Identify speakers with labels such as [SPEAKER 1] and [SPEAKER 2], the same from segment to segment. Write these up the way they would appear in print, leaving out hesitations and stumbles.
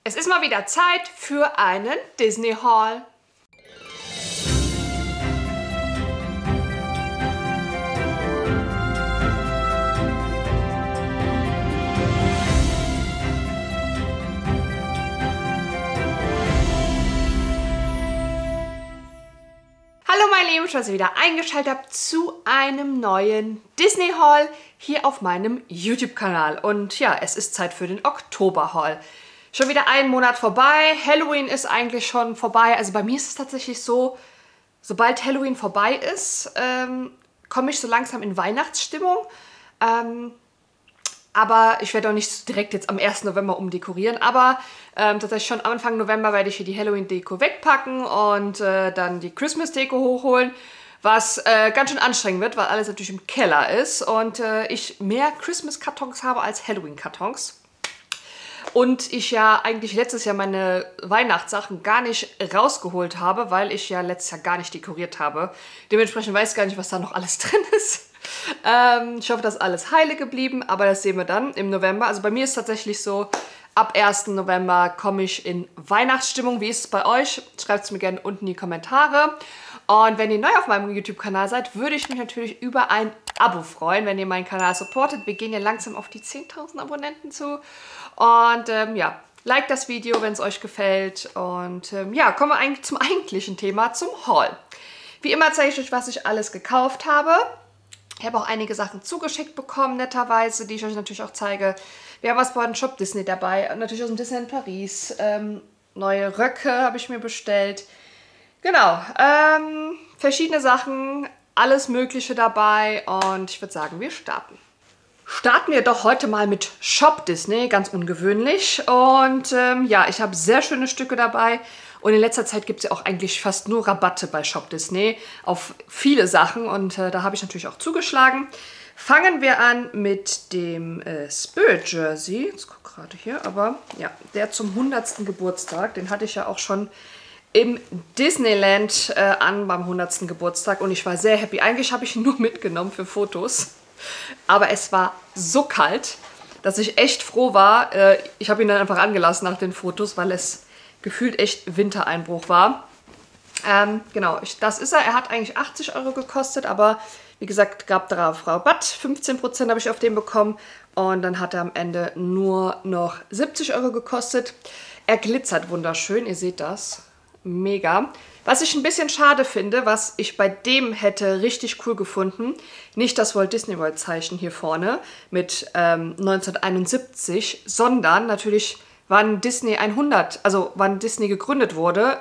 [SPEAKER 1] Es ist mal wieder Zeit für einen Disney Haul. Hallo meine Lieben, schön, dass ihr wieder eingeschaltet habt zu einem neuen Disney Haul hier auf meinem YouTube-Kanal. Und ja, es ist Zeit für den Oktober Haul. Schon wieder ein Monat vorbei, Halloween ist eigentlich schon vorbei. Also bei mir ist es tatsächlich so, sobald Halloween vorbei ist, komme ich so langsam in Weihnachtsstimmung. Aber ich werde auch nicht direkt jetzt am 1. November umdekorieren, aber tatsächlich schon Anfang November werde ich hier die Halloween-Deko wegpacken und dann die Christmas-Deko hochholen, was ganz schön anstrengend wird, weil alles natürlich im Keller ist und ich mehr Christmas-Kartons habe als Halloween-Kartons. Und ich ja eigentlich letztes Jahr meine Weihnachtssachen gar nicht rausgeholt habe, weil ich ja letztes Jahr gar nicht dekoriert habe. Dementsprechend weiß ich gar nicht, was da noch alles drin ist. Ich hoffe, dass alles heile geblieben, aber das sehen wir dann im November. Also bei mir ist es tatsächlich so, ab 1. November komme ich in Weihnachtsstimmung. Wie ist es bei euch? Schreibt es mir gerne unten in die Kommentare. Und wenn ihr neu auf meinem YouTube-Kanal seid, würde ich mich natürlich über ein Abo freuen, wenn ihr meinen Kanal supportet. Wir gehen ja langsam auf die 10.000 Abonnenten zu. Und ja, like das Video, wenn es euch gefällt. Und ja, kommen wir eigentlich zum eigentlichen Thema, zum Haul. Wie immer zeige ich euch, was ich alles gekauft habe. Ich habe auch einige Sachen zugeschickt bekommen, netterweise, die ich euch natürlich auch zeige. Wir haben was bei Shop Disney dabei, natürlich aus dem Disney in Paris. Neue Röcke habe ich mir bestellt. Genau, verschiedene Sachen, alles Mögliche dabei und ich würde sagen, wir starten. Starten wir doch heute mal mit Shop Disney, ganz ungewöhnlich. Und ja, ich habe sehr schöne Stücke dabei. Und in letzter Zeit gibt es ja auch eigentlich fast nur Rabatte bei Shop Disney auf viele Sachen. Und da habe ich natürlich auch zugeschlagen. Fangen wir an mit dem Spirit Jersey. Jetzt guck gerade hier, aber ja, der zum 100. Geburtstag. Den hatte ich ja auch schon im Disneyland an beim 100. Geburtstag. Und ich war sehr happy. Eigentlich habe ich ihn nur mitgenommen für Fotos. Aber es war so kalt, dass ich echt froh war. Ich habe ihn dann einfach angelassen nach den Fotos, weil es gefühlt echt Wintereinbruch war. Genau, das ist er. Er hat eigentlich 80 € gekostet, aber wie gesagt, gab darauf Rabatt. 15% habe ich auf den bekommen und dann hat er am Ende nur noch 70 € gekostet. Er glitzert wunderschön, ihr seht das. Mega. Was ich ein bisschen schade finde, was ich bei dem hätte richtig cool gefunden, nicht das Walt Disney World Zeichen hier vorne mit 1971, sondern natürlich wann Disney 100, also wann Disney gegründet wurde,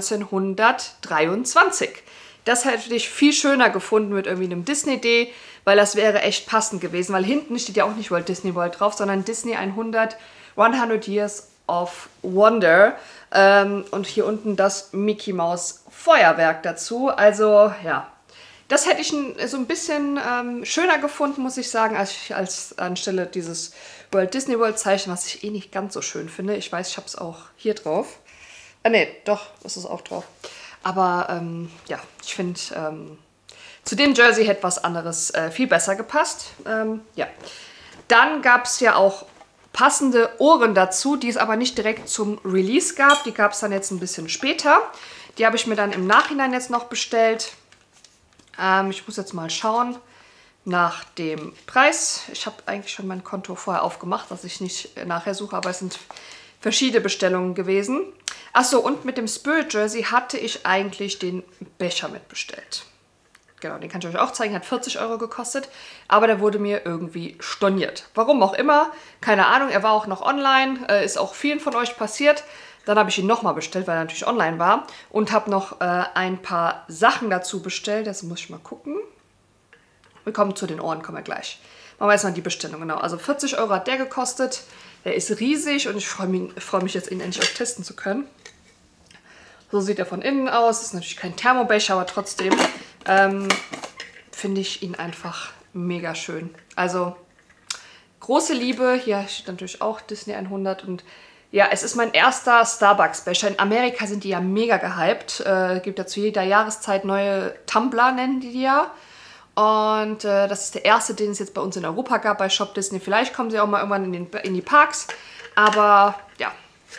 [SPEAKER 1] 1923. Das hätte ich viel schöner gefunden mit irgendwie einem Disney Day, weil das wäre echt passend gewesen, weil hinten steht ja auch nicht Walt Disney World drauf, sondern Disney 100 Years of Wonder und hier unten das Mickey Mouse Feuerwerk dazu. Also ja, das hätte ich so ein bisschen schöner gefunden, muss ich sagen, als anstelle dieses Walt Disney World Zeichen, was ich eh nicht ganz so schön finde. Ich weiß, ich habe es auch hier drauf. Ne, doch, das ist auch drauf. Aber ja, ich finde, zu dem Jersey hätte was anderes viel besser gepasst. Ja, dann gab es ja auch passende Ohren dazu, die es aber nicht direkt zum Release gab. Die gab es dann jetzt ein bisschen später. Die habe ich mir dann im Nachhinein jetzt noch bestellt. Ich muss jetzt mal schauen nach dem Preis. Ich habe eigentlich schon mein Konto vorher aufgemacht, dass ich nicht nachher suche, aber es sind verschiedene Bestellungen gewesen. Achso, und mit dem Spirit Jersey hatte ich eigentlich den Becher mitbestellt. Genau, den kann ich euch auch zeigen, hat 40 € gekostet, aber der wurde mir irgendwie storniert. Warum auch immer, keine Ahnung, er war auch noch online, ist auch vielen von euch passiert. Dann habe ich ihn nochmal bestellt, weil er natürlich online war und habe noch ein paar Sachen dazu bestellt. Das muss ich mal gucken. Wir kommen zu den Ohren, kommen wir gleich. Machen wir erstmal die Bestellung, genau. Also 40 € hat der gekostet, der ist riesig und ich freue mich jetzt, ihn endlich auch testen zu können. So sieht er von innen aus, ist natürlich kein Thermobecher, aber trotzdem finde ich ihn einfach mega schön. Also große Liebe, hier steht natürlich auch Disney 100 und ja, es ist mein erster Starbucks-Becher. In Amerika sind die ja mega gehypt. Gibt ja zu jeder Jahreszeit neue Tumbler, nennen die ja. Und das ist der erste, den es jetzt bei uns in Europa gab, bei Shop Disney. Vielleicht kommen sie auch mal irgendwann in die Parks. Aber ja.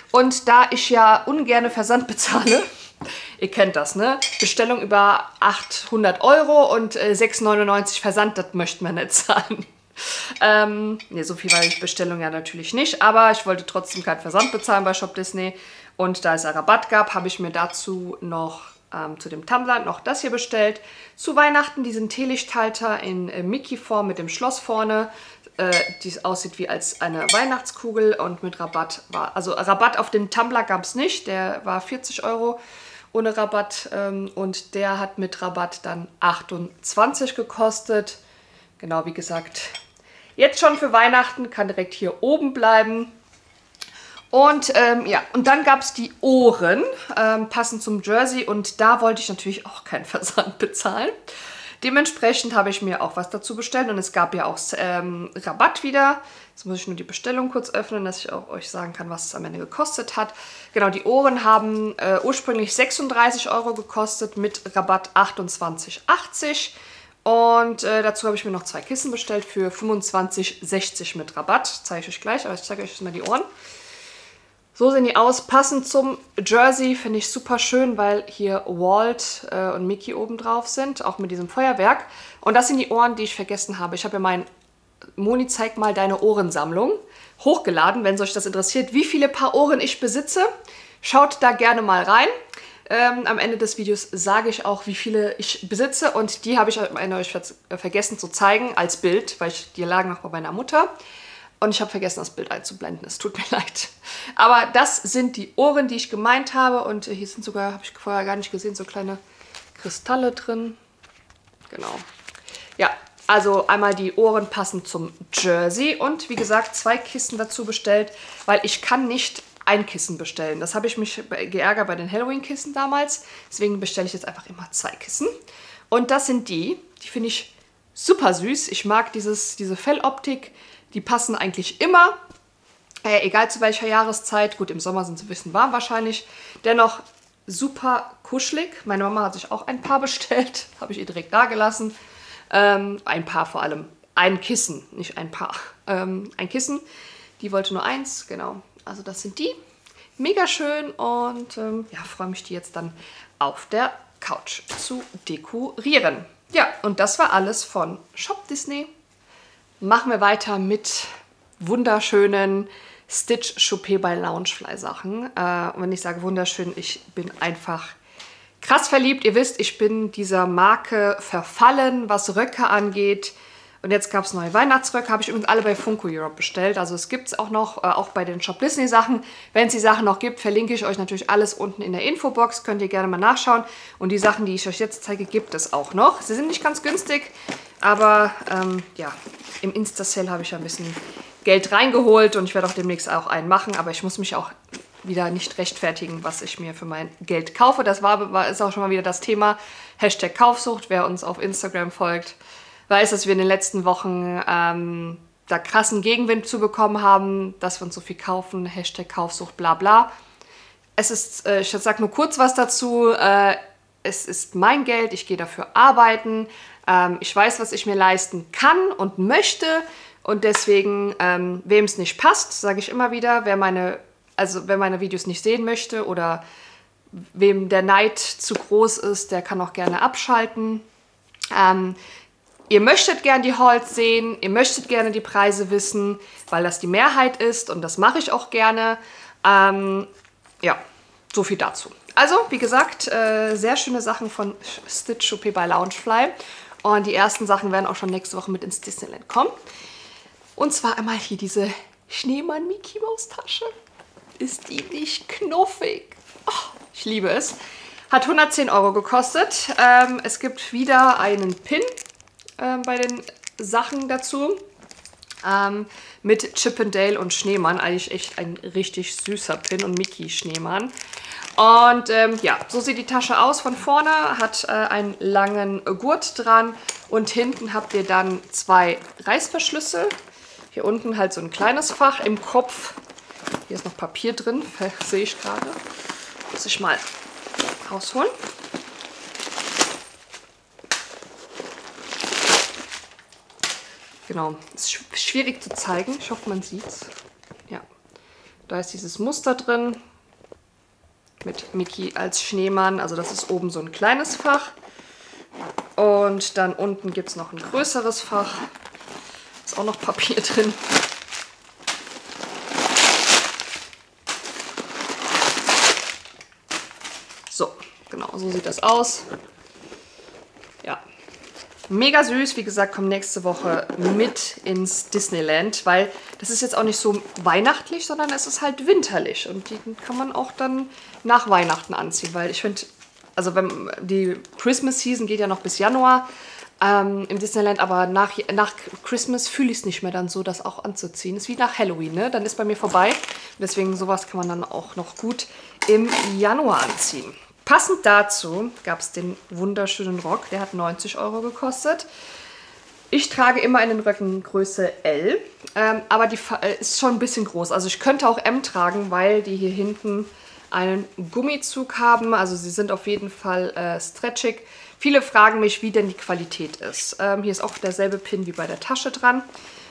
[SPEAKER 1] Und da ich ja ungerne Versand bezahle, ihr kennt das, ne? Bestellung über 800 Euro und 6,99 Versand, das möchte man nicht zahlen. Ne, so viel war die Bestellung ja natürlich nicht, aber ich wollte trotzdem keinen Versand bezahlen bei Shop Disney. Und da es einen Rabatt gab, habe ich mir dazu noch zu dem Tumbler noch das hier bestellt. Zu Weihnachten diesen Teelichthalter in Mickey-Form mit dem Schloss vorne, die aussieht wie als eine Weihnachtskugel und mit Rabatt war. Also Rabatt auf den Tumbler gab es nicht, der war 40 Euro ohne Rabatt und der hat mit Rabatt dann 28 gekostet. Genau, wie gesagt, jetzt schon für Weihnachten, kann direkt hier oben bleiben. Und ja, und dann gab es die Ohren, passend zum Jersey. Und da wollte ich natürlich auch keinen Versand bezahlen. Dementsprechend habe ich mir auch was dazu bestellt. Und es gab ja auch Rabatt wieder. Jetzt muss ich nur die Bestellung kurz öffnen, dass ich auch euch sagen kann, was es am Ende gekostet hat. Genau, die Ohren haben ursprünglich 36 Euro gekostet, mit Rabatt 28,80. Und dazu habe ich mir noch 2 Kissen bestellt für 25,60 mit Rabatt. Zeige ich euch gleich, aber ich zeige euch mal die Ohren. So sehen die aus. Passend zum Jersey, finde ich super schön, weil hier Walt und Mickey oben drauf sind, auch mit diesem Feuerwerk. Und das sind die Ohren, die ich vergessen habe. Ich habe ja mein Moni, zeig mal deine Ohrensammlung hochgeladen, wenn es euch das interessiert, wie viele Paar Ohren ich besitze. Schaut da gerne mal rein. Am Ende des Videos sage ich auch, wie viele ich besitze. Und die habe ich euch vergessen zu zeigen als Bild, weil die lagen noch bei meiner Mutter. Und ich habe vergessen, das Bild einzublenden. Es tut mir leid. Aber das sind die Ohren, die ich gemeint habe. Und hier sind sogar, habe ich vorher gar nicht gesehen, so kleine Kristalle drin. Genau. Ja, also einmal die Ohren passend zum Jersey. Und wie gesagt, 2 Kissen dazu bestellt, weil ich kann nicht ein Kissen bestellen. Das habe ich mich geärgert bei den Halloween-Kissen damals. Deswegen bestelle ich jetzt einfach immer 2 Kissen. Und das sind die finde ich super süß. Ich mag diese Felloptik. Die passen eigentlich immer, egal zu welcher Jahreszeit. Gut, im Sommer sind sie ein bisschen warm wahrscheinlich. Dennoch super kuschelig. Meine Mama hat sich auch ein Paar bestellt. Habe ich ihr direkt da gelassen. Ein Paar vor allem. Ein Kissen, nicht ein Paar. Ein Kissen. Die wollte nur 1, genau. Also das sind die. Mega schön und ja, freue mich, die jetzt dann auf der Couch zu dekorieren. Ja, und das war alles von Shop Disney. Machen wir weiter mit wunderschönen Stitch Choupé bei Loungefly Sachen. Und wenn ich sage wunderschön, ich bin einfach krass verliebt. Ihr wisst, ich bin dieser Marke verfallen, was Röcke angeht. Und jetzt gab es neue Weihnachtsröcke, habe ich übrigens alle bei Funko Europe bestellt. Also es gibt es auch noch, auch bei den Shop Disney Sachen. Wenn es die Sachen noch gibt, verlinke ich euch natürlich alles unten in der Infobox. Könnt ihr gerne mal nachschauen. Und die Sachen, die ich euch jetzt zeige, gibt es auch noch. Sie sind nicht ganz günstig, aber ja, im Insta-Sale habe ich ja ein bisschen Geld reingeholt. Und ich werde auch demnächst auch einen machen. Aber ich muss mich auch wieder nicht rechtfertigen, was ich mir für mein Geld kaufe. Das ist auch schon mal wieder das Thema. Hashtag Kaufsucht, wer uns auf Instagram folgt, weiß, dass wir in den letzten Wochen da krassen Gegenwind zu bekommen haben, dass wir uns so viel kaufen, Hashtag Kaufsucht, bla bla. Es ist, ich sage nur kurz was dazu, es ist mein Geld, ich gehe dafür arbeiten, ich weiß, was ich mir leisten kann und möchte und deswegen, wem es nicht passt, sage ich immer wieder, wer meine Videos nicht sehen möchte oder wem der Neid zu groß ist, der kann auch gerne abschalten. Ihr möchtet gerne die Hauls sehen, ihr möchtet gerne die Preise wissen, weil das die Mehrheit ist und das mache ich auch gerne. Ja, so viel dazu. Also, wie gesagt, sehr schöne Sachen von Stitch Choupé bei Loungefly. Und die ersten Sachen werden auch schon nächste Woche mit ins Disneyland kommen. Und zwar einmal hier diese Schneemann-Mickey-Maus-Tasche. Ist die nicht knuffig? Oh, ich liebe es. Hat 110 Euro gekostet. Es gibt wieder einen Pin bei den Sachen dazu. Mit Chip 'n Dale und Schneemann. Eigentlich echt ein richtig süßer Pin und Mickey Schneemann. Und ja, so sieht die Tasche aus von vorne. Hat einen langen Gurt dran. Und hinten habt ihr dann 2 Reißverschlüsse. Hier unten halt so ein kleines Fach im Kopf. Hier ist noch Papier drin, sehe ich gerade. Muss ich mal rausholen. Genau, ist schwierig zu zeigen. Ich hoffe, man sieht es. Ja, Da ist dieses Muster drin mit Mickey als Schneemann. Also das ist oben so ein kleines Fach. Und dann unten gibt es noch ein größeres Fach. Ist auch noch Papier drin. So, genau, so sieht das aus. Ja, mega süß. Wie gesagt, kommt nächste Woche mit ins Disneyland, weil das ist jetzt auch nicht so weihnachtlich, sondern es ist halt winterlich. Und die kann man auch dann nach Weihnachten anziehen, weil ich finde, also wenn die Christmas Season geht ja noch bis Januar im Disneyland, aber nach Christmas fühle ich es nicht mehr dann so, das auch anzuziehen. Ist wie nach Halloween, ne? Dann ist bei mir vorbei. Deswegen sowas kann man dann auch noch gut im Januar anziehen. Passend dazu gab es den wunderschönen Rock, der hat 90 € gekostet. Ich trage immer in den Röcken Größe L, aber die ist schon ein bisschen groß. Also ich könnte auch M tragen, weil die hier hinten einen Gummizug haben. Also sie sind auf jeden Fall stretchig. Viele fragen mich, wie denn die Qualität ist. Hier ist auch derselbe Pin wie bei der Tasche dran.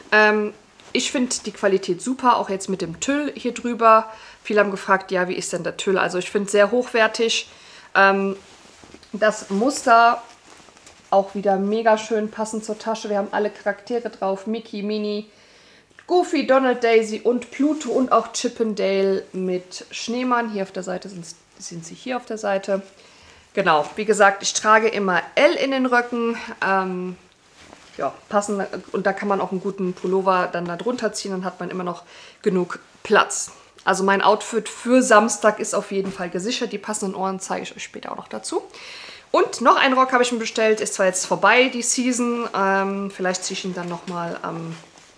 [SPEAKER 1] Ich finde die Qualität super, auch jetzt mit dem Tüll hier drüber. Viele haben gefragt, ja, wie ist denn der Tüll? Also ich finde es sehr hochwertig. Das Muster auch wieder mega schön passend zur Tasche. Wir haben alle Charaktere drauf. Mickey, Minnie, Goofy, Donald, Daisy und Pluto und auch Chip 'n Dale mit Schneemann. Hier auf der Seite sind sie hier auf der Seite. Genau, wie gesagt, ich trage immer L in den Röcken. Ja, passend. Und da kann man auch einen guten Pullover dann da drunter ziehen. Dann hat man immer noch genug Platz. Also mein Outfit für Samstag ist auf jeden Fall gesichert. Die passenden Ohren zeige ich euch später auch noch dazu. Und noch einen Rock habe ich mir bestellt. Ist zwar jetzt vorbei, die Season. Vielleicht ziehe ich ihn dann nochmal am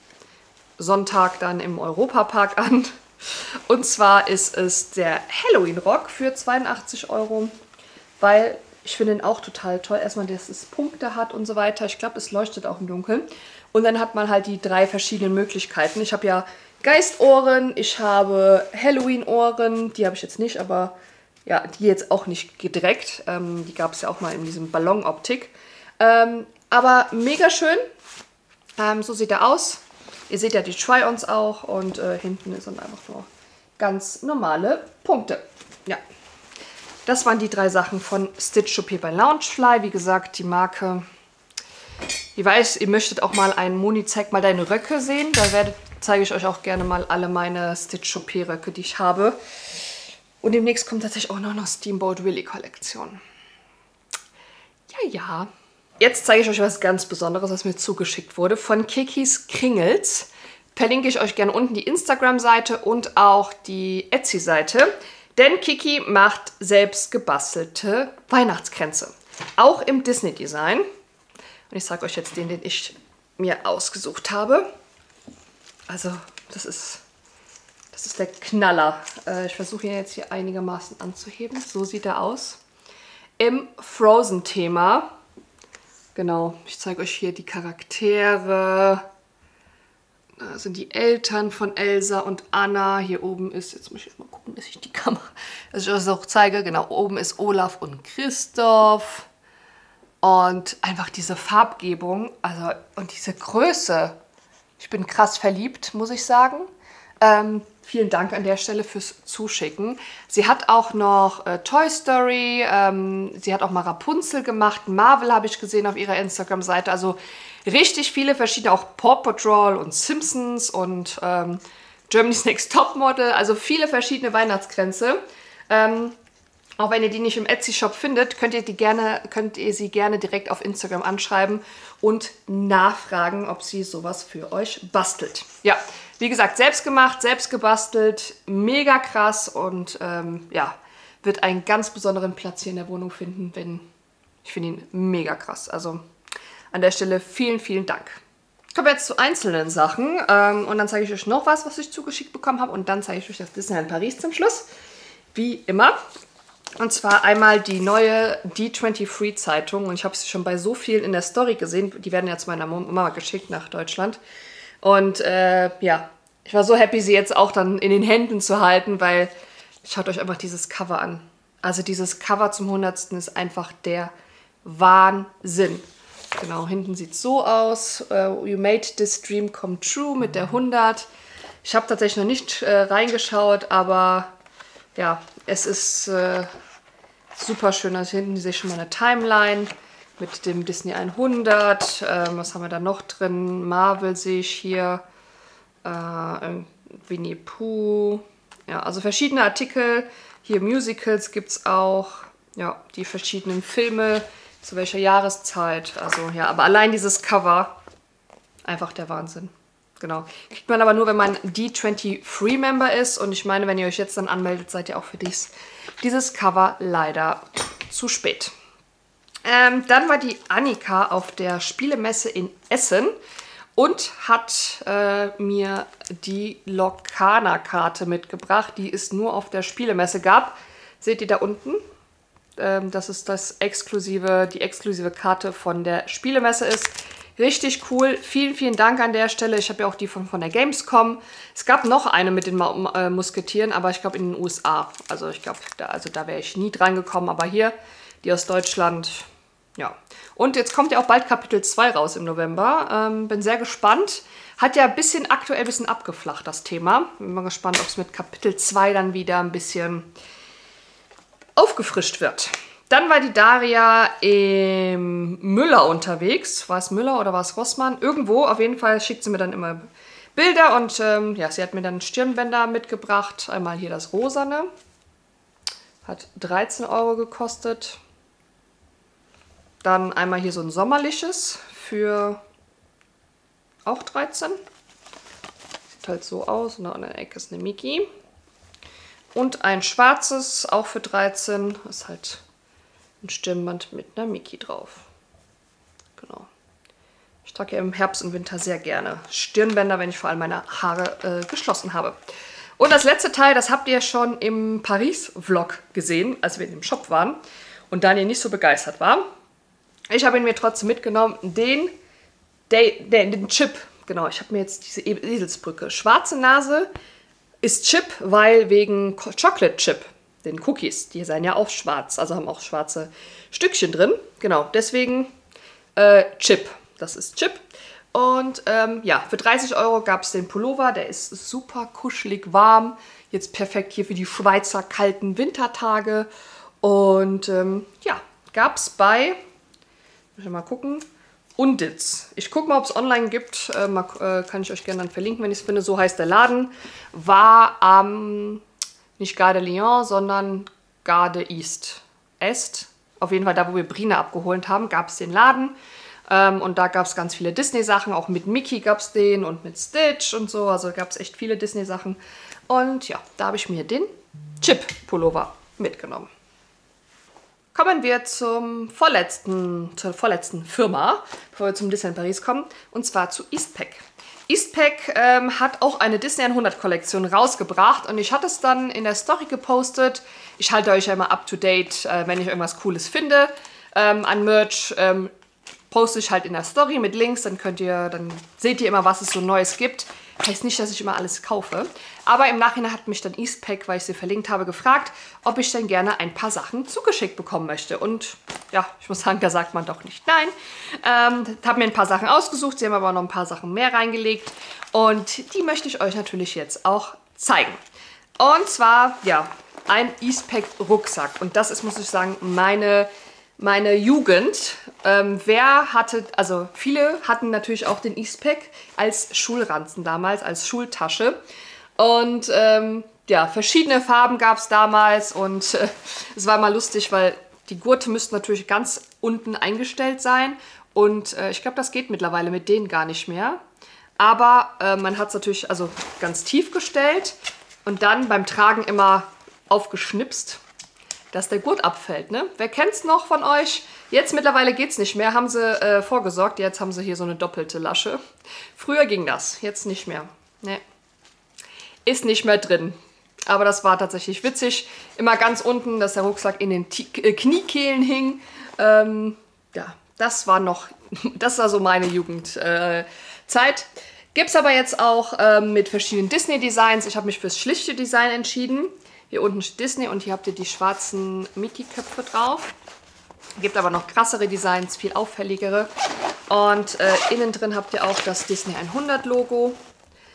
[SPEAKER 1] Sonntag dann im Europapark an. Und zwar ist es der Halloween-Rock für 82 €. Weil ich finde ihn auch total toll. Erstmal, dass es Punkte hat und so weiter. Ich glaube, es leuchtet auch im Dunkeln. Und dann hat man halt die 3 verschiedenen Möglichkeiten. Ich habe ja Geistohren, ich habe Halloween-Ohren, die habe ich jetzt nicht, aber ja, die jetzt auch nicht gedreckt. Die gab es ja auch mal in diesem Ballonoptik. Aber mega schön. So sieht er aus. Ihr seht ja die Try-Ons auch und hinten sind einfach nur ganz normale Punkte. Ja, das waren die 3 Sachen von Stitch Chopé bei Loungefly. Wie gesagt, die Marke, ich weiß, ihr möchtet auch mal einen Moni, zeig mal deine Röcke sehen. Da zeige ich euch auch gerne mal alle meine Stitch Chopé Röcke, die ich habe. Und demnächst kommt tatsächlich auch noch eine Steamboat Willie Kollektion. Ja. Jetzt zeige ich euch was ganz Besonderes, was mir zugeschickt wurde von Kikis Kringels. Verlinke ich euch gerne unten die Instagram-Seite und auch die Etsy-Seite. Denn Kiki macht selbst gebastelte Weihnachtskränze. Auch im Disney-Design. Und ich zeige euch jetzt den ich mir ausgesucht habe. Also, das ist der Knaller. Ich versuche ihn jetzt hier einigermaßen anzuheben. So sieht er aus. Im Frozen-Thema. Genau, ich zeige euch hier die Charaktere. Da sind die Eltern von Elsa und Anna. Hier oben ist, jetzt muss ich mal gucken, dass ich die Kamera, dass ich euch das auch zeige. Genau, oben ist Olaf und Christoph. Und einfach diese Farbgebung, also und diese Größe. Ich bin krass verliebt, muss ich sagen. Vielen Dank an der Stelle fürs Zuschicken. Sie hat auch noch Toy Story, sie hat auch mal Rapunzel gemacht, Marvel habe ich gesehen auf ihrer Instagram-Seite. Also richtig viele verschiedene, auch Paw Patrol und Simpsons und Germany's Next Topmodel. Also viele verschiedene Weihnachtskränze. Auch wenn ihr die nicht im Etsy-Shop findet, könnt ihr sie gerne direkt auf Instagram anschreiben und nachfragen, ob sie sowas für euch bastelt. Ja, wie gesagt, selbst gemacht, selbst gebastelt, mega krass und ja, wird einen ganz besonderen Platz hier in der Wohnung finden, ich finde ihn mega krass. Also an der Stelle vielen, vielen Dank. Kommen wir jetzt zu einzelnen Sachen und dann zeige ich euch noch was ich zugeschickt bekommen habe und dann zeige ich euch das Disneyland Paris zum Schluss. Wie immer. Und zwar einmal die neue D23-Zeitung. Und ich habe sie schon bei so vielen in der Story gesehen. Die werden ja zu meiner Mama geschickt nach Deutschland. Und ja, ich war so happy, sie jetzt auch dann in den Händen zu halten, weil schaut euch einfach dieses Cover an. Also dieses Cover zum 100. ist einfach der Wahnsinn. Genau, hinten sieht es so aus. You made this dream come true mit der 100. Ich habe tatsächlich noch nicht reingeschaut, aber ja, es ist super schön. Also hier hinten sehe ich schon mal eine Timeline mit dem Disney 100. Was haben wir da noch drin? Marvel sehe ich hier. Winnie Pooh. Ja, also verschiedene Artikel. Hier Musicals gibt es auch. Ja, die verschiedenen Filme. Zu welcher Jahreszeit. Also ja, aber allein dieses Cover. Einfach der Wahnsinn. Genau. Kriegt man aber nur, wenn man D23-Member ist. Und ich meine, wenn ihr euch jetzt dann anmeldet, seid ihr auch für dieses Cover leider zu spät. Dann war die Annika auf der Spielemesse in Essen und hat mir die Lorcaner-Karte mitgebracht, die es nur auf der Spielemesse gab. Seht ihr da unten? Das ist die exklusive Karte von der Spielemesse ist. Richtig cool. Vielen, vielen Dank an der Stelle. Ich habe ja auch die von der Gamescom. Es gab noch eine mit den Musketieren, aber ich glaube in den USA. Also ich glaube, da wäre ich nie dran gekommen. Aber hier, die aus Deutschland, ja. Und jetzt kommt ja auch bald Kapitel 2 raus im November. Bin sehr gespannt. Hat ja aktuell ein bisschen abgeflacht, das Thema. Bin mal gespannt, ob es mit Kapitel 2 dann wieder ein bisschen aufgefrischt wird. Dann war die Daria im Müller unterwegs. War es Müller oder war es Rossmann? Irgendwo, auf jeden Fall schickt sie mir dann immer Bilder. Und ja, sie hat mir dann Stirnbänder mitgebracht. Einmal hier das Rosane. Hat 13 € gekostet. Dann einmal hier so ein sommerliches für auch 13. Sieht halt so aus. Und da an der Ecke ist eine Mickey. Und ein schwarzes, auch für 13. Ist halt ein Stirnband mit einer Mickey drauf. Genau. Ich trage ja im Herbst und Winter sehr gerne Stirnbänder, wenn ich vor allem meine Haare geschlossen habe. Und das letzte Teil, das habt ihr schon im Paris-Vlog gesehen, als wir in dem Shop waren und Daniel nicht so begeistert war. Ich habe ihn mir trotzdem mitgenommen, den Chip. Genau, ich habe mir jetzt diese Eselsbrücke. Schwarze Nase ist Chip, weil wegen Chocolate Chip. Den Cookies, die seien ja auch schwarz, also haben auch schwarze Stückchen drin. Genau, deswegen Chip. Das ist Chip. Und ja, für 30 € gab es den Pullover. Der ist super kuschelig warm. Jetzt perfekt hier für die Schweizer kalten Wintertage. Und ja, gab es bei, muss ich mal gucken, Unditz. Ich gucke mal, ob es online gibt. Kann ich euch gerne dann verlinken, wenn ich es finde. So heißt der Laden. War am nicht Gare de Lyon, sondern Gare de Est. Auf jeden Fall da, wo wir Brina abgeholt haben, gab es den Laden. Und da gab es ganz viele Disney-Sachen. Auch mit Mickey gab es den und mit Stitch und so. Also gab es echt viele Disney-Sachen. Und ja, da habe ich mir den Chip-Pullover mitgenommen. Kommen wir zur vorletzten Firma, bevor wir zum Disney in Paris kommen. Und zwar zu Eastpak. Eastpak hat auch eine Disney 100 Kollektion rausgebracht und ich hatte es dann in der Story gepostet. Ich halte euch ja immer up to date, wenn ich irgendwas Cooles finde an Merch. Poste ich halt in der Story mit Links, dann seht ihr immer, was es so Neues gibt. Heißt nicht, dass ich immer alles kaufe. Aber im Nachhinein hat mich dann Eastpak, weil ich sie verlinkt habe, gefragt, ob ich denn gerne ein paar Sachen zugeschickt bekommen möchte. Und ja, ich muss sagen, da sagt man doch nicht nein. Habe mir ein paar Sachen ausgesucht, sie haben aber noch ein paar Sachen mehr reingelegt. Und die möchte ich euch natürlich jetzt auch zeigen. Und zwar, ja, ein Eastpak-Rucksack. Und das ist, muss ich sagen, meine Jugend. Viele hatten natürlich auch den Eastpak als Schulranzen damals, als Schultasche. Und ja, verschiedene Farben gab es damals und es war mal lustig, weil die Gurte müssten natürlich ganz unten eingestellt sein. Und ich glaube, das geht mittlerweile mit denen gar nicht mehr. Aber man hat es natürlich ganz tief gestellt und dann beim Tragen immer aufgeschnipst, dass der Gurt abfällt, ne? Wer kennt's noch von euch? Jetzt mittlerweile geht's nicht mehr, haben sie vorgesorgt. Jetzt haben sie hier so eine doppelte Lasche. Früher ging das, jetzt nicht mehr. Ne. Ist nicht mehr drin. Aber das war tatsächlich witzig. Immer ganz unten, dass der Rucksack in den Kniekehlen hing. Ja, das war so meine Jugendzeit. Gibt's aber jetzt auch mit verschiedenen Disney-Designs. Ich habe mich fürs schlichte Design entschieden. Hier unten steht Disney und hier habt ihr die schwarzen Mickey-Köpfe drauf. Gibt aber noch krassere Designs, viel auffälligere. Und innen drin habt ihr auch das Disney 100 Logo.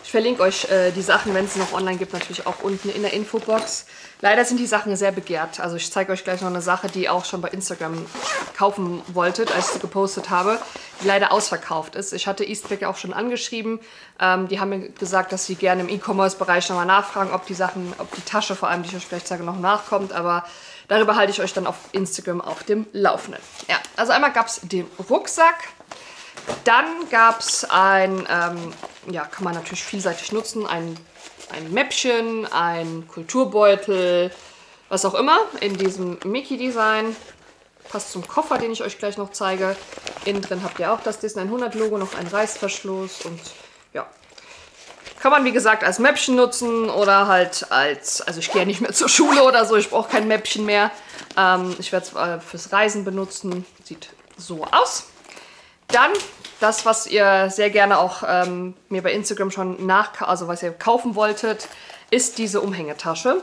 [SPEAKER 1] Ich verlinke euch die Sachen, wenn es noch online gibt, natürlich auch unten in der Infobox. Leider sind die Sachen sehr begehrt. Also ich zeige euch gleich noch eine Sache, die ihr auch schon bei Instagram kaufen wolltet, als ich sie gepostet habe, die leider ausverkauft ist. Ich hatte Eastpak auch schon angeschrieben. Die haben mir gesagt, dass sie gerne im E-Commerce-Bereich nochmal nachfragen, ob die Tasche vor allem, die ich euch gleich sage, noch nachkommt. Aber darüber halte ich euch dann auf Instagram auf dem Laufenden. Ja, also einmal gab es den Rucksack. Dann gab es ein, ja, kann man natürlich vielseitig nutzen, ein Mäppchen, ein Kulturbeutel, was auch immer, in diesem Mickey-Design. Passt zum Koffer, den ich euch gleich noch zeige. Innen drin habt ihr auch das Disney 100 Logo, noch einen Reißverschluss und ja. Kann man wie gesagt als Mäppchen nutzen oder halt als, also ich gehe ja nicht mehr zur Schule oder so, ich brauche kein Mäppchen mehr. Ich werde es fürs Reisen benutzen, sieht so aus. Dann das, was ihr sehr gerne auch mir bei Instagram schon also was ihr kaufen wolltet, ist diese Umhängetasche.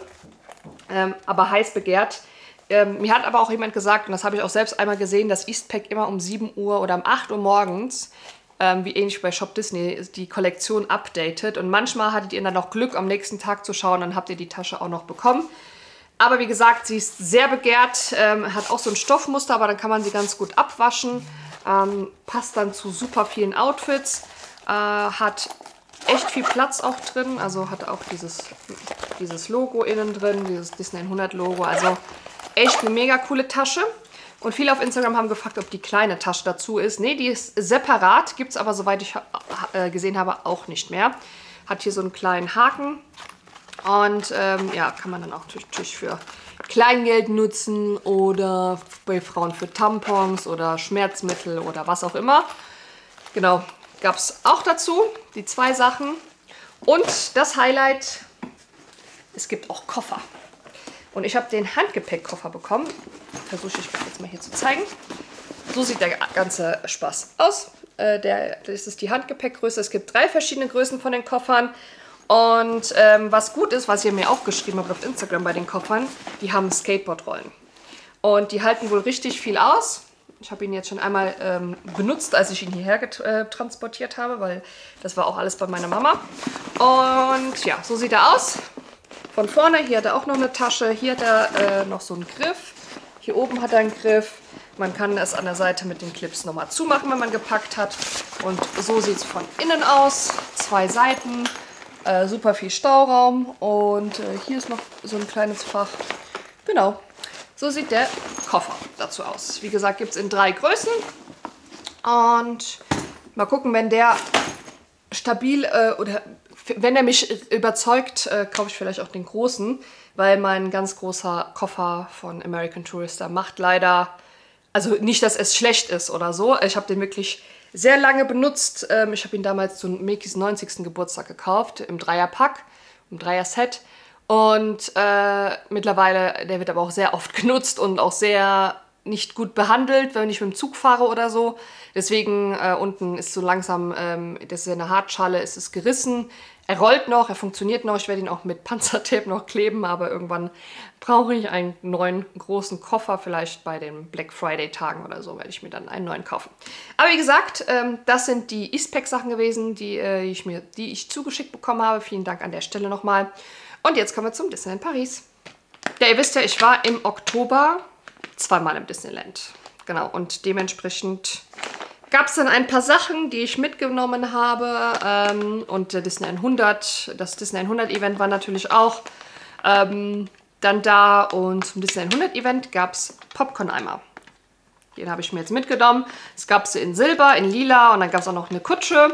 [SPEAKER 1] Aber heiß begehrt. Mir hat aber auch jemand gesagt, und das habe ich auch selbst einmal gesehen, dass Eastpak immer um 7 Uhr oder um 8 Uhr morgens, wie ähnlich bei Shop Disney, die Kollektion updatet. Und manchmal hattet ihr dann noch Glück, am nächsten Tag zu schauen, dann habt ihr die Tasche auch noch bekommen. Aber wie gesagt, sie ist sehr begehrt, hat auch so ein Stoffmuster, aber dann kann man sie ganz gut abwaschen. Passt dann zu super vielen Outfits, hat echt viel Platz auch drin, also hat auch dieses Logo innen drin, dieses Disney 100 Logo, also echt eine mega coole Tasche. Und viele auf Instagram haben gefragt, ob die kleine Tasche dazu ist. Ne, die ist separat, gibt es aber, soweit ich gesehen habe, auch nicht mehr. Hat hier so einen kleinen Haken und ja, kann man dann auch natürlich für Kleingeld nutzen oder bei Frauen für Tampons oder Schmerzmittel oder was auch immer. Genau, gab es auch dazu, die 2 Sachen. Und das Highlight, es gibt auch Koffer. Und ich habe den Handgepäckkoffer bekommen. Versuche ich euch jetzt mal hier zu zeigen. So sieht der ganze Spaß aus. Das ist die Handgepäckgröße. Es gibt 3 verschiedene Größen von den Koffern. Und was gut ist, was ihr mir auch geschrieben habt auf Instagram bei den Koffern, die haben Skateboardrollen. Und die halten wohl richtig viel aus. Ich habe ihn jetzt schon einmal benutzt, als ich ihn hierher transportiert habe, weil das war auch alles bei meiner Mama. Und ja, so sieht er aus. Von vorne, hier hat er auch noch eine Tasche, hier hat er noch so einen Griff. Hier oben hat er einen Griff. Man kann es an der Seite mit den Clips nochmal zumachen, wenn man gepackt hat. Und so sieht es von innen aus. 2 Seiten. Super viel Stauraum und hier ist noch so ein kleines Fach. Genau, so sieht der Koffer dazu aus. Wie gesagt, gibt es in 3 Größen. Und mal gucken, wenn der stabil oder wenn er mich überzeugt, kaufe ich vielleicht auch den großen, weil mein ganz großer Koffer von American Tourister macht leider, also nicht, dass es schlecht ist oder so. Ich habe den wirklich sehr lange benutzt. Ich habe ihn damals zu Mickys 90. Geburtstag gekauft, im Dreierpack, im Dreier-Set. Und mittlerweile, der wird aber auch sehr oft genutzt und auch sehr nicht gut behandelt, wenn ich mit dem Zug fahre oder so. Deswegen unten ist so langsam, das ist eine Hartschale, ist es gerissen. Er rollt noch, er funktioniert noch. Ich werde ihn auch mit Panzertape noch kleben, aber irgendwann brauche ich einen neuen großen Koffer. Vielleicht bei den Black Friday Tagen oder so werde ich mir dann einen neuen kaufen. Aber wie gesagt, das sind die Eastpak Sachen gewesen, die ich zugeschickt bekommen habe. Vielen Dank an der Stelle nochmal. Und jetzt kommen wir zum Disneyland Paris. Ja, ihr wisst ja, ich war im Oktober 2-mal im Disneyland. Genau, und dementsprechend gab es dann ein paar Sachen, die ich mitgenommen habe. Und der Disney 100, das Disney 100 Event war natürlich auch dann da. Und zum Disney 100 Event gab es Popcorn-Eimer. Den habe ich mir jetzt mitgenommen. Es gab sie in Silber, in Lila und dann gab es auch noch eine Kutsche.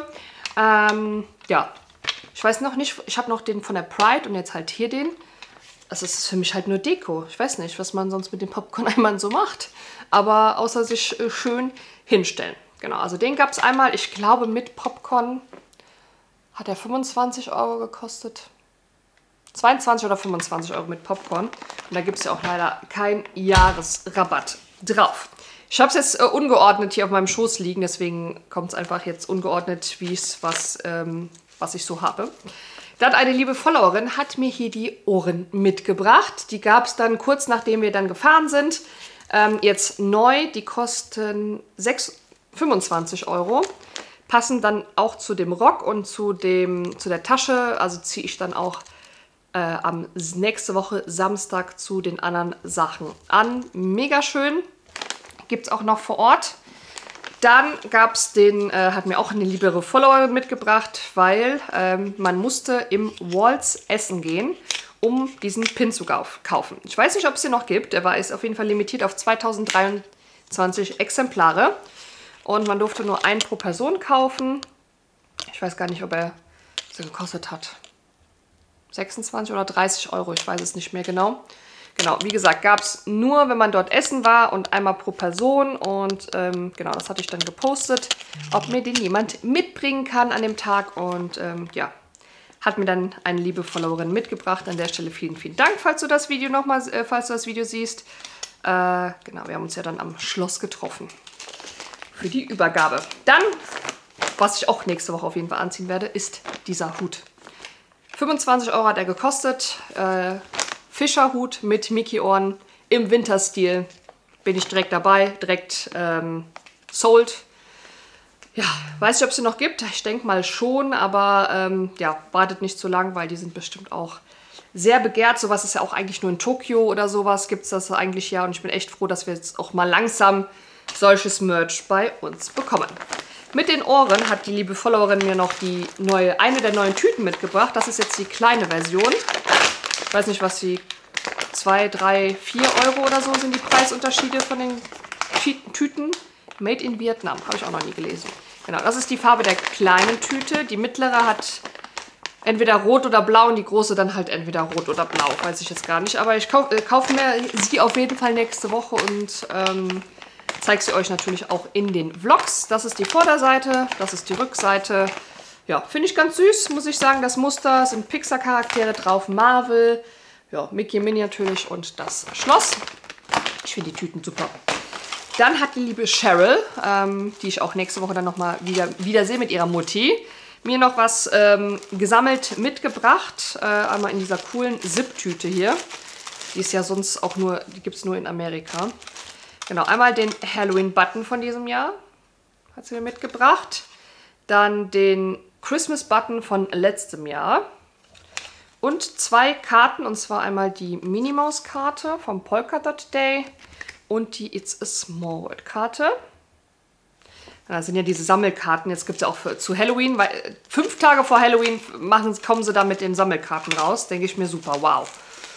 [SPEAKER 1] Ja, ich weiß noch nicht, ich habe noch den von der Pride und jetzt halt hier den. Also es ist für mich halt nur Deko. Ich weiß nicht, was man sonst mit den Popcorn-Eimern so macht. Aber außer sich schön hinstellen. Genau, also den gab es einmal, ich glaube mit Popcorn hat er 25 € gekostet. 22 oder 25 € mit Popcorn. Und da gibt es ja auch leider keinen Jahresrabatt drauf. Ich habe es jetzt ungeordnet hier auf meinem Schoß liegen, deswegen kommt es einfach jetzt ungeordnet, wie es was ich so habe. Dann eine liebe Followerin hat mir hier die Ohren mitgebracht. Die gab es dann kurz nachdem wir dann gefahren sind. Jetzt neu, die kosten 25 €. passen dann auch zu dem Rock und zu der Tasche. Also ziehe ich dann auch nächste Woche Samstag zu den anderen Sachen an. Mega schön. Gibt es auch noch vor Ort. Dann gab es hat mir auch eine liebere Followerin mitgebracht, weil man musste im Waltz essen gehen, um diesen Pin zu kaufen. Ich weiß nicht, ob es den noch gibt. Der ist auf jeden Fall limitiert auf 2023 Exemplare. Und man durfte nur einen pro Person kaufen. Ich weiß gar nicht, ob er so gekostet hat. 26 oder 30 Euro, ich weiß es nicht mehr genau. Genau, wie gesagt, gab es nur, wenn man dort essen war und einmal pro Person. Und genau, das hatte ich dann gepostet, ob mir den jemand mitbringen kann an dem Tag. Und ja, hat mir dann eine liebe Followerin mitgebracht. An der Stelle vielen, vielen Dank, falls du das Video siehst. Genau, wir haben uns ja dann am Schloss getroffen für die Übergabe. Dann, was ich auch nächste Woche auf jeden Fall anziehen werde, ist dieser Hut. 25 Euro hat er gekostet. Fischerhut mit Mickey-Ohren im Winterstil. Bin ich direkt dabei, direkt sold. Ja, weiß nicht, ob es sie noch gibt. Ich denke mal schon, aber ja, wartet nicht zu lang, weil die sind bestimmt auch sehr begehrt. Sowas ist ja auch eigentlich nur in Tokio oder sowas gibt es das eigentlich ja. Und ich bin echt froh, dass wir jetzt auch mal langsam solches Merch bei uns bekommen. Mit den Ohren hat die liebe Followerin mir noch eine der neuen Tüten mitgebracht. Das ist jetzt die kleine Version. Ich weiß nicht, was die 2, 3, 4 Euro oder so sind die Preisunterschiede von den Tüten. Made in Vietnam, habe ich auch noch nie gelesen. Genau, das ist die Farbe der kleinen Tüte. Die mittlere hat entweder rot oder blau und die große dann halt entweder rot oder blau. Weiß ich jetzt gar nicht, aber ich kaufe mir sie auf jeden Fall nächste Woche und zeige sie euch natürlich auch in den Vlogs. Das ist die Vorderseite, das ist die Rückseite. Ja, finde ich ganz süß, muss ich sagen. Das Muster sind Pixar-Charaktere drauf, Marvel, ja, Mickey Minnie natürlich und das Schloss. Ich finde die Tüten super. Dann hat die liebe Cheryl, die ich auch nächste Woche dann nochmal wiedersehe mit ihrer Mutti, mir noch was gesammelt mitgebracht. Einmal in dieser coolen Zip-Tüte hier. Die ist ja sonst auch nur, die gibt es nur in Amerika. Genau, einmal den Halloween-Button von diesem Jahr hat sie mir mitgebracht. Dann den Christmas-Button von letztem Jahr. Und 2 Karten, und zwar einmal die Minnie Maus Karte vom Polka Dot Day und die It's a Small World Karte. Das sind ja diese Sammelkarten, jetzt gibt es ja auch zu Halloween, weil 5 Tage vor Halloween kommen sie da mit den Sammelkarten raus. Denke ich mir, super, wow.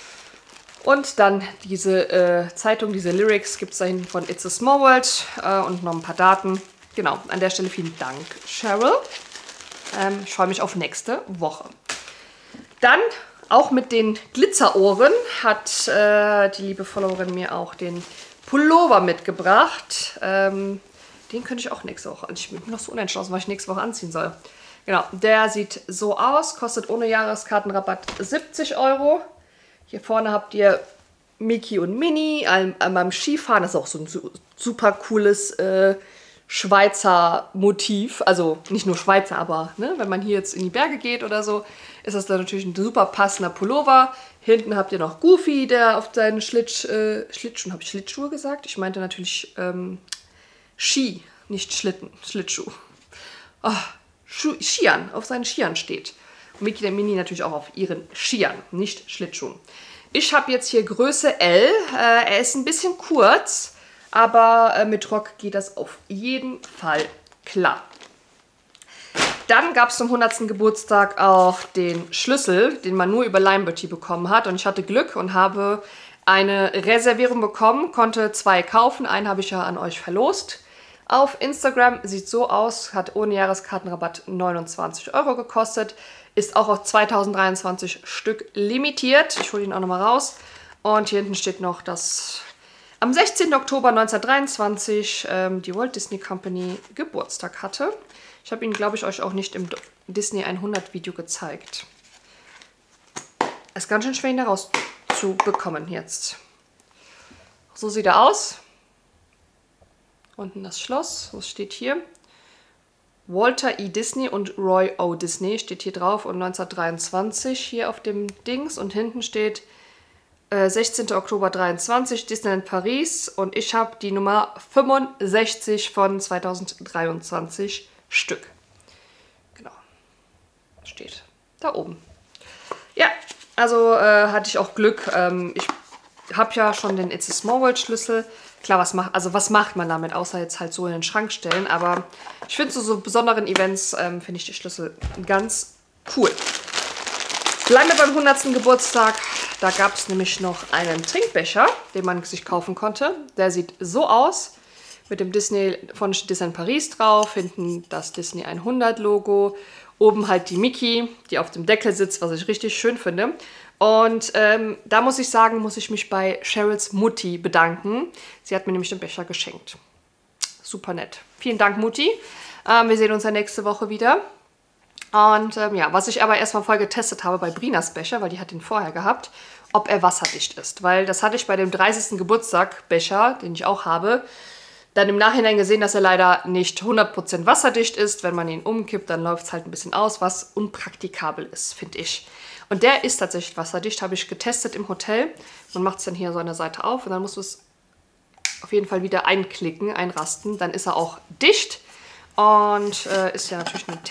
[SPEAKER 1] Und dann diese Zeitung, diese Lyrics gibt es da hinten von It's a Small World und noch ein paar Daten. Genau, an der Stelle vielen Dank, Cheryl. Ich freue mich auf nächste Woche. Dann, auch mit den Glitzerohren, hat die liebe Followerin mir auch den Pullover mitgebracht. Den könnte ich auch nächste Woche. Ich bin noch so unentschlossen, was ich nächste Woche anziehen soll. Genau, der sieht so aus, kostet ohne Jahreskartenrabatt 70 Euro. Hier vorne habt ihr Mickey und Minnie beim Skifahren. Das ist auch so ein super cooles Schweizer Motiv. Also nicht nur Schweizer, aber ne, wenn man hier jetzt in die Berge geht oder so, ist das dann natürlich ein super passender Pullover. Hinten habt ihr noch Goofy, der auf seinen Schlittschuhen, habe ich Schlittschuhe gesagt? Ich meinte natürlich Ski, nicht Schlitten, Schlittschuh. Oh, Skiern, auf seinen Skiern steht. Und Mickey und Minnie natürlich auch auf ihren Skiern, nicht Schlittschuhen. Ich habe jetzt hier Größe L. Er ist ein bisschen kurz, aber mit Rock geht das auf jeden Fall klar. Dann gab es zum 100. Geburtstag auch den Schlüssel, den man nur über Limeberty bekommen hat. Und ich hatte Glück und habe eine Reservierung bekommen, konnte 2 kaufen. Einen habe ich ja an euch verlost. Auf Instagram sieht so aus, hat ohne Jahreskartenrabatt 29 Euro gekostet. Ist auch auf 2023 Stück limitiert. Ich hole ihn auch nochmal raus. Und hier hinten steht noch, dass am 16. Oktober 1923 die Walt Disney Company Geburtstag hatte. Ich habe ihn, glaube ich, euch auch nicht im Disney 100 Video gezeigt. Ist ganz schön schwer, ihn da rauszubekommen jetzt. So sieht er aus. Unten das Schloss. Was steht hier? Walter E. Disney und Roy O. Disney steht hier drauf und 1923 hier auf dem Dings. Und hinten steht 16. Oktober 23, Disneyland Paris. Und ich habe die Nummer 65 von 2023 Stück. Steht da oben. Ja, also hatte ich auch Glück. Ich habe ja schon den It's a Small World Schlüssel. Klar, was macht man damit, außer jetzt halt so in den Schrank stellen. Aber ich finde, so besonderen Events finde ich die Schlüssel ganz cool. Bleiben wir beim 100. Geburtstag. Da gab es nämlich noch einen Trinkbecher, den man sich kaufen konnte. Der sieht so aus. Mit dem Disney von Disneyland Paris drauf. Hinten das Disney 100 Logo. Oben halt die Mickey, die auf dem Deckel sitzt, was ich richtig schön finde. Und da muss ich sagen, muss ich mich bei Cheryls Mutti bedanken. Sie hat mir nämlich den Becher geschenkt. Super nett. Vielen Dank, Mutti. Wir sehen uns ja nächste Woche wieder. Und ja, was ich aber erstmal voll getestet habe bei Brinas Becher, weil die hat den vorher gehabt, ob er wasserdicht ist. Weil das hatte ich bei dem 30. Geburtstag Becher, den ich auch habe, dann im Nachhinein gesehen, dass er leider nicht 100% wasserdicht ist. Wenn man ihn umkippt, dann läuft es halt ein bisschen aus, was unpraktikabel ist, finde ich. Und der ist tatsächlich wasserdicht, habe ich getestet im Hotel. Man macht es dann hier so an der Seite auf und dann musst du es auf jeden Fall wieder einrasten. Dann ist er auch dicht und ist ja natürlich ein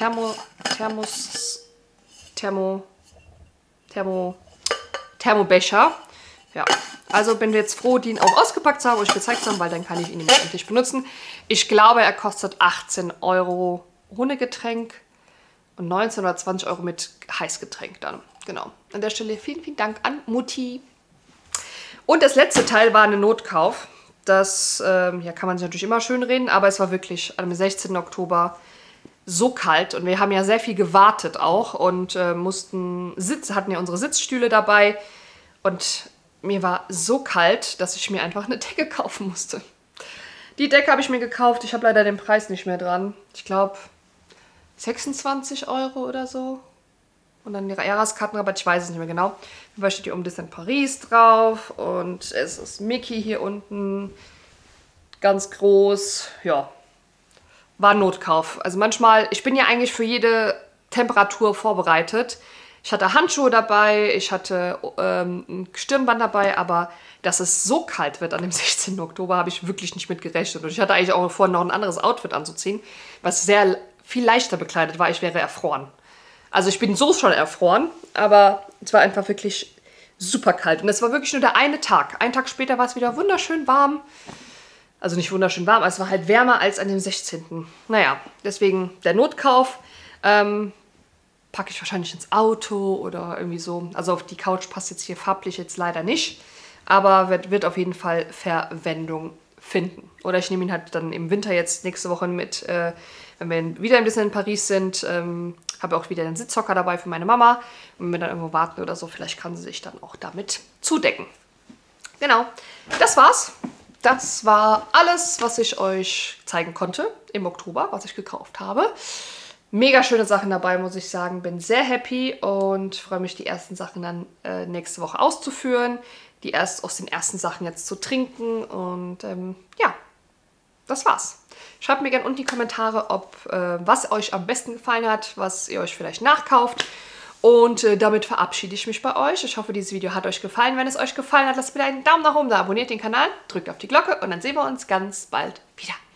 [SPEAKER 1] Thermobecher. Ja, also bin jetzt froh, die ihn auch ausgepackt zu haben, euch gezeigt zu haben, weil dann kann ich ihn nämlich endlich benutzen. Ich glaube, er kostet 18 € ohne Getränk und 19 oder 20 € mit Heißgetränk dann. Genau. An der Stelle vielen, vielen Dank an Mutti. Und das letzte Teil war ein Notkauf. Das ja, kann man sich natürlich immer schön reden, aber es war wirklich am 16. Oktober so kalt und wir haben ja sehr viel gewartet auch und hatten ja unsere Sitzstühle dabei und mir war so kalt, dass ich mir einfach eine Decke kaufen musste. Die Decke habe ich mir gekauft. Ich habe leider den Preis nicht mehr dran. Ich glaube 26 € oder so. Und dann die Jahreskartenrabatt, ich weiß es nicht mehr genau. Da steht hier oben Disneyland Paris drauf. Und es ist Mickey hier unten. Ganz groß. Ja, war ein Notkauf. Also manchmal, ich bin ja eigentlich für jede Temperatur vorbereitet. Ich hatte Handschuhe dabei, ich hatte ein Stirnband dabei, aber dass es so kalt wird an dem 16. Oktober, habe ich wirklich nicht mit gerechnet. Und ich hatte eigentlich auch vor, noch ein anderes Outfit anzuziehen, was sehr viel leichter bekleidet war. Ich wäre erfroren. Also ich bin so schon erfroren, aber es war einfach wirklich super kalt. Und es war wirklich nur der eine Tag. Einen Tag später war es wieder wunderschön warm. Also nicht wunderschön warm, aber es war halt wärmer als an dem 16. Naja, deswegen der Notkauf. Packe ich wahrscheinlich ins Auto oder irgendwie so. Also auf die Couch passt jetzt hier farblich jetzt leider nicht. Aber wird auf jeden Fall Verwendung finden. Oder ich nehme ihn halt dann im Winter jetzt nächste Woche mit, wenn wir wieder ein bisschen in Paris sind. Habe auch wieder einen Sitzhocker dabei für meine Mama. Und wenn wir dann irgendwo warten oder so, vielleicht kann sie sich dann auch damit zudecken. Genau, das war's. Das war alles, was ich euch zeigen konnte im Oktober, was ich gekauft habe. Mega schöne Sachen dabei, muss ich sagen. Bin sehr happy und freue mich, die ersten Sachen dann nächste Woche auszuführen. Aus den ersten Sachen jetzt zu trinken. Und ja, das war's. Schreibt mir gerne unten in die Kommentare, was euch am besten gefallen hat, was ihr euch vielleicht nachkauft. Und damit verabschiede ich mich bei euch. Ich hoffe, dieses Video hat euch gefallen. Wenn es euch gefallen hat, lasst bitte einen Daumen nach oben da, abonniert den Kanal, drückt auf die Glocke und dann sehen wir uns ganz bald wieder.